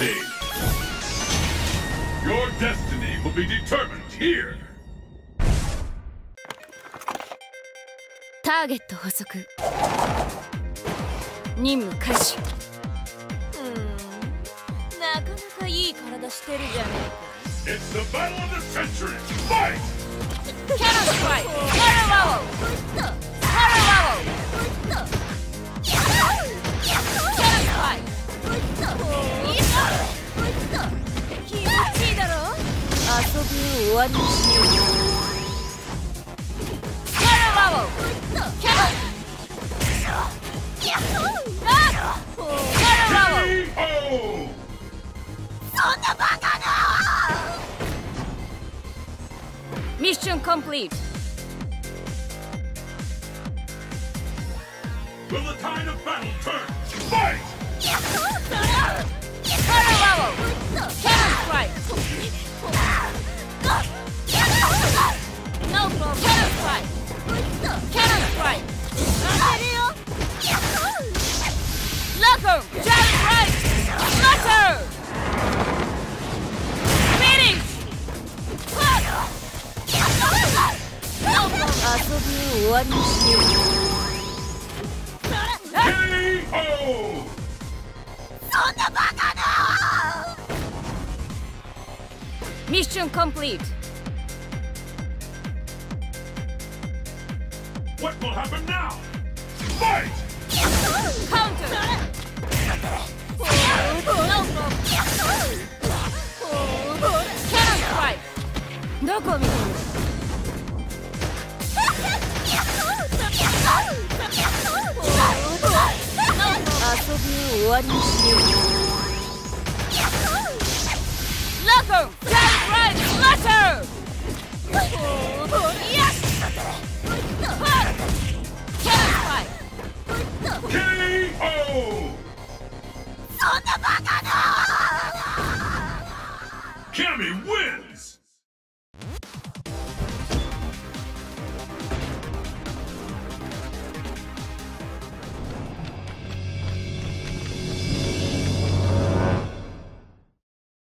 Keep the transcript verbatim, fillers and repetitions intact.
Rampage! Your destiny will be determined here! ターゲット捕捉。任務開始。 うーん、なかなかいい体してるじゃねえか。 It's the battle of the century! Fight! Cannon strike! Fire Wallow! Fire Wallow! Cannon strike! 気持ちいいだろ？遊びを終わりにしよう。Fire Wallow! Cannon! Fire Wallow! そんなバカな Mission complete. Will the tide of battle turn? Fight! Fire Wallow! Cannon strike! No problem! Cannon strike! Cannon strike! Locker! Giant right! Locker! Finish! No problem! 遊びを終わりにしよう。 K O! そんなバカな Mission complete. What will happen now? Fight! Counter. No problem! Cannon strike. どこを見てる？遊びを終わりにしよう。Locker! Giant right! Locker! Yes! Cannon strike. K O! そんなバカな Cammy